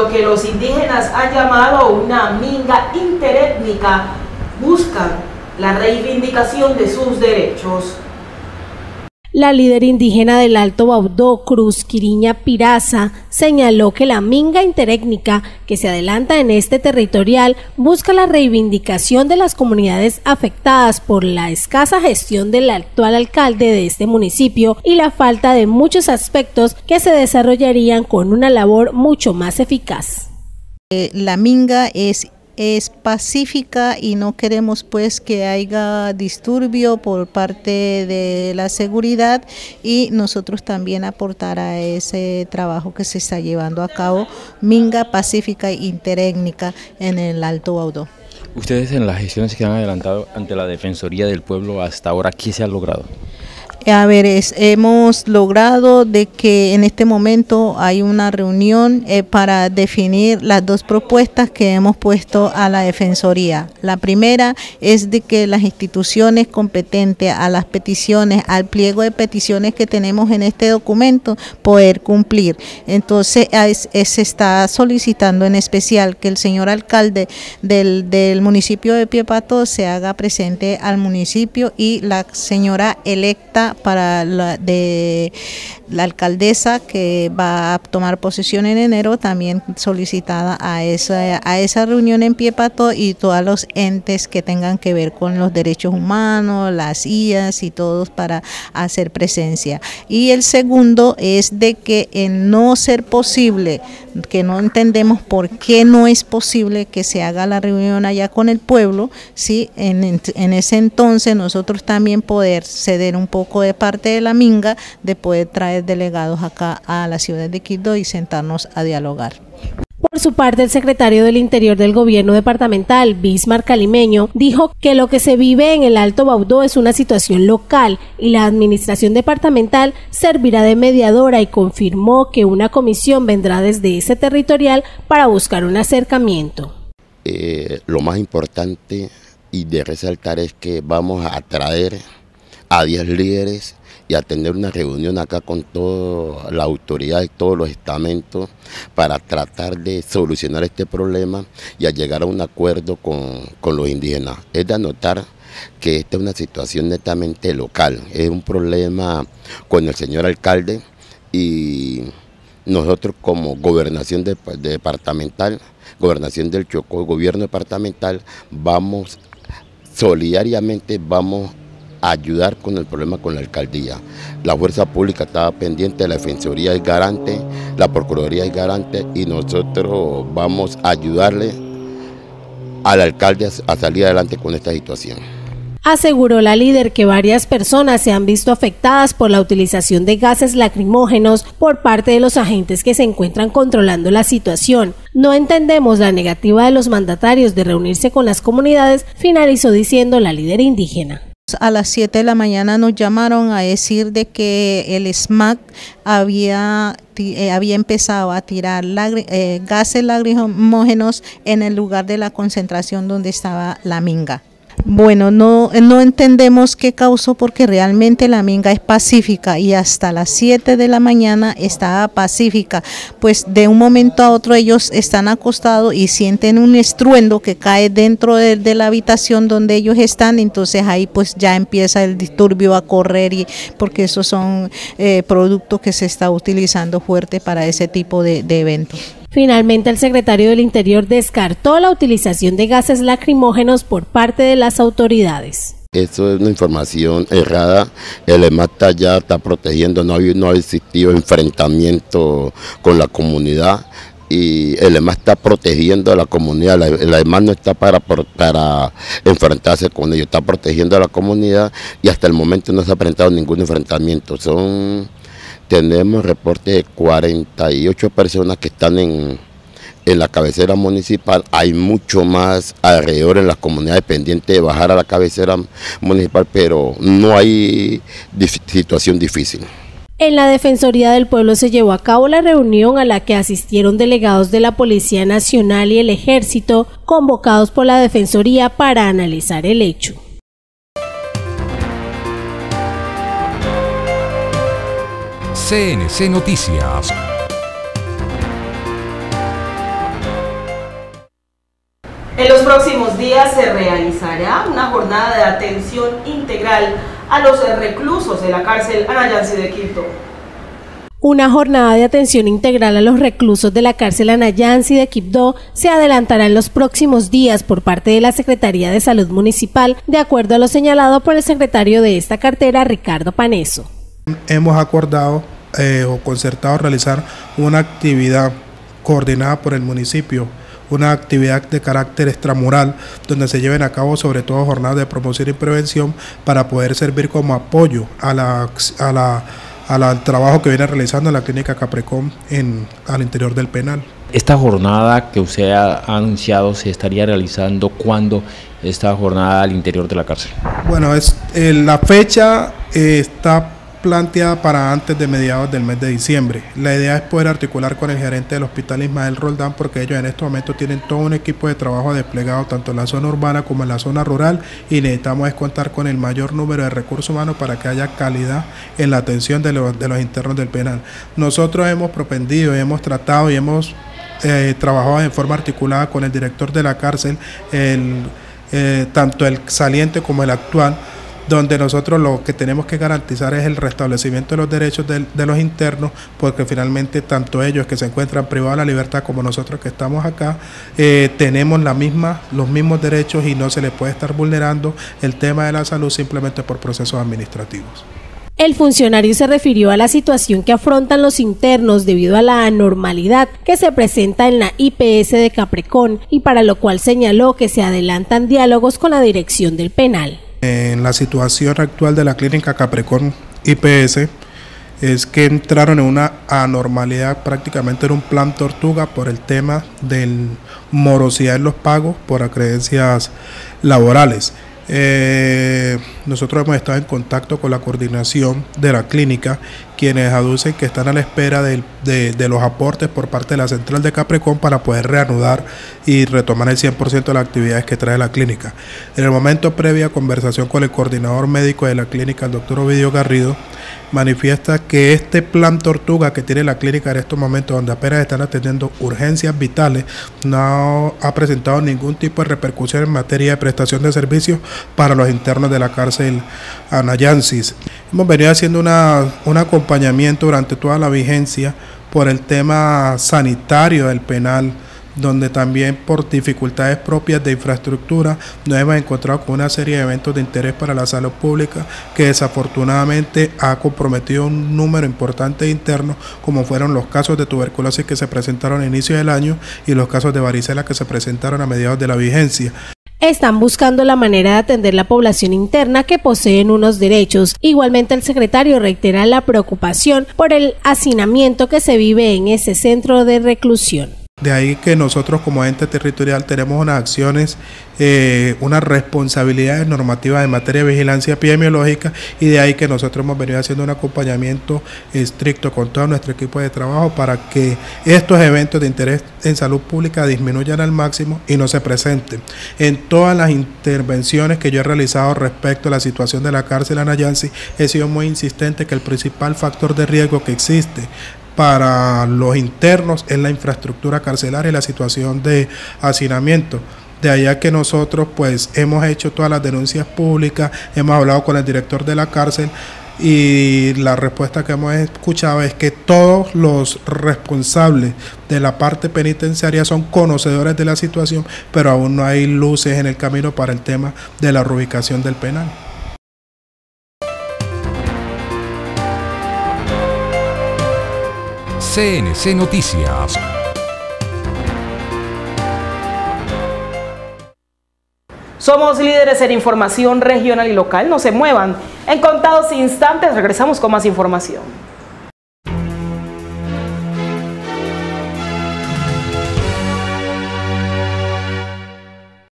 lo que los indígenas han llamado una minga interétnica, buscan la reivindicación de sus derechos. La líder indígena del Alto Baudó, Cruz Quiriña Piraza, señaló que la minga interétnica que se adelanta en este territorial busca la reivindicación de las comunidades afectadas por la escasa gestión del actual alcalde de este municipio y la falta de muchos aspectos que se desarrollarían con una labor mucho más eficaz. La minga es pacífica y no queremos pues que haya disturbio por parte de la seguridad, y nosotros también aportar a ese trabajo que se está llevando a cabo, minga pacífica e interétnica en el Alto Baudó. Ustedes en las gestiones que han adelantado ante la Defensoría del Pueblo hasta ahora, ¿qué se ha logrado? A ver, hemos logrado de que en este momento hay una reunión para definir las dos propuestas que hemos puesto a la Defensoría. La primera es de que las instituciones competentes a las peticiones, al pliego de peticiones que tenemos en este documento, poder cumplir. Entonces se está solicitando en especial que el señor alcalde del municipio de Piepato se haga presente al municipio, y la señora electa para la alcaldesa que va a tomar posesión en enero, también solicitada a esa reunión en Piepato, y todos los entes que tengan que ver con los derechos humanos, las IAS y todos, para hacer presencia. Y el segundo es de que en no ser posible, que no entendemos por qué no es posible que se haga la reunión allá con el pueblo, ¿sí? En ese entonces nosotros también poder ceder un poco de parte de la minga, de poder traer delegados acá a la ciudad de Quibdó y sentarnos a dialogar. Por su parte, el secretario del Interior del Gobierno Departamental, Bismarck Calimeño, dijo que lo que se vive en el Alto Baudó es una situación local y la administración departamental servirá de mediadora, y confirmó que una comisión vendrá desde ese territorial para buscar un acercamiento. Lo más importante y de resaltar es que vamos a traer a 10 líderes y a tener una reunión acá con toda la autoridad y todos los estamentos para tratar de solucionar este problema y a llegar a un acuerdo con los indígenas. Es de anotar que esta es una situación netamente local, es un problema con el señor alcalde, y nosotros como gobernación departamental, gobernación del Chocó, gobierno departamental, solidariamente vamos ayudar con el problema con la alcaldía. La fuerza pública estaba pendiente, la Defensoría es garante, la Procuraduría es garante, y nosotros vamos a ayudarle al alcalde a salir adelante con esta situación. Aseguró la líder que varias personas se han visto afectadas por la utilización de gases lacrimógenos por parte de los agentes que se encuentran controlando la situación. No entendemos la negativa de los mandatarios de reunirse con las comunidades, finalizó diciendo la líder indígena. A las 7 de la mañana nos llamaron a decir de que el SMAC había empezado a tirar gases lacrimógenos en el lugar de la concentración donde estaba la minga. Bueno, no entendemos qué causó, porque realmente la minga es pacífica y hasta las 7 de la mañana estaba pacífica. Pues de un momento a otro ellos están acostados y sienten un estruendo que cae dentro de la habitación donde ellos están, entonces ahí pues ya empieza el disturbio a correr, y porque esos son productos que se está utilizando fuerte para ese tipo de eventos. Finalmente, el secretario del Interior descartó la utilización de gases lacrimógenos por parte de las autoridades. Eso es una información errada. El EMAT ya está protegiendo, no ha existido enfrentamiento con la comunidad, y el EMAT está protegiendo a la comunidad. La EMAT no está para enfrentarse con ellos, está protegiendo a la comunidad, y hasta el momento no se ha presentado ningún enfrentamiento. Tenemos reporte de 48 personas que están en la cabecera municipal. Hay mucho más alrededor en las comunidades pendientes de bajar a la cabecera municipal, pero no hay situación difícil. En la Defensoría del Pueblo se llevó a cabo la reunión a la que asistieron delegados de la Policía Nacional y el Ejército, convocados por la Defensoría para analizar el hecho. CNC Noticias. En los próximos días se realizará una jornada de atención integral a los reclusos de la cárcel Anayansi de Quibdó. Una jornada de atención integral a los reclusos de la cárcel Anayansi de Quibdó se adelantará en los próximos días por parte de la Secretaría de Salud Municipal, de acuerdo a lo señalado por el secretario de esta cartera, Ricardo Paneso. Hemos acordado o concertado realizar una actividad coordinada por el municipio, una actividad de carácter extramural, donde se lleven a cabo sobre todo jornadas de promoción y prevención para poder servir como apoyo al trabajo que viene realizando la clínica Caprecom al interior del penal. Esta jornada que usted ha anunciado, ¿se estaría realizando cuándo esta jornada al interior de la cárcel? Bueno, la fecha está planteada para antes de mediados del mes de diciembre. La idea es poder articular con el gerente del hospital Ismael Roldán, porque ellos en estos momentos tienen todo un equipo de trabajo desplegado tanto en la zona urbana como en la zona rural, y necesitamos es contar con el mayor número de recursos humanos para que haya calidad en la atención de los internos del penal. Nosotros hemos propendido, hemos tratado y hemos trabajado en forma articulada con el director de la cárcel, tanto el saliente como el actual, donde nosotros lo que tenemos que garantizar es el restablecimiento de los derechos de los internos, porque finalmente tanto ellos que se encuentran privados de la libertad como nosotros que estamos acá, tenemos los mismos derechos y no se les puede estar vulnerando el tema de la salud simplemente por procesos administrativos. El funcionario se refirió a la situación que afrontan los internos debido a la anormalidad que se presenta en la IPS de Caprecom, y para lo cual señaló que se adelantan diálogos con la dirección del penal. En la situación actual de la clínica Caprecom IPS es que entraron en una anormalidad, prácticamente en un plan tortuga por el tema de morosidad en los pagos por acreencias laborales. Nosotros hemos estado en contacto con la coordinación de la clínica, quienes aducen que están a la espera de los aportes por parte de la central de Caprecom para poder reanudar y retomar el 100% de las actividades que trae la clínica. En el momento previa conversación con el coordinador médico de la clínica, el doctor Ovidio Garrido, manifiesta que este plan tortuga que tiene la clínica en estos momentos, donde apenas están atendiendo urgencias vitales, no ha presentado ningún tipo de repercusión en materia de prestación de servicios para los internos de la cárcel Anayansi. Hemos venido haciendo un acompañamiento durante toda la vigencia por el tema sanitario del penal, donde también por dificultades propias de infraestructura nos hemos encontrado con una serie de eventos de interés para la salud pública que desafortunadamente ha comprometido un número importante de internos, como fueron los casos de tuberculosis que se presentaron a inicio del año y los casos de varicela que se presentaron a mediados de la vigencia. Están buscando la manera de atender la población interna que poseen unos derechos. Igualmente, el secretario reitera la preocupación por el hacinamiento que se vive en ese centro de reclusión. De ahí que nosotros como ente territorial tenemos unas acciones, unas responsabilidades normativas en materia de vigilancia epidemiológica, y de ahí que nosotros hemos venido haciendo un acompañamiento estricto con todo nuestro equipo de trabajo para que estos eventos de interés en salud pública disminuyan al máximo y no se presenten. En todas las intervenciones que yo he realizado respecto a la situación de la cárcel Anayansi, he sido muy insistente que el principal factor de riesgo que existe para los internos es la infraestructura carcelaria y la situación de hacinamiento. De allá que nosotros pues hemos hecho todas las denuncias públicas, hemos hablado con el director de la cárcel, y la respuesta que hemos escuchado es que todos los responsables de la parte penitenciaria son conocedores de la situación, pero aún no hay luces en el camino para el tema de la reubicación del penal. CNC Noticias. Somos líderes en información regional y local. No se muevan. En contados instantes regresamos con más información.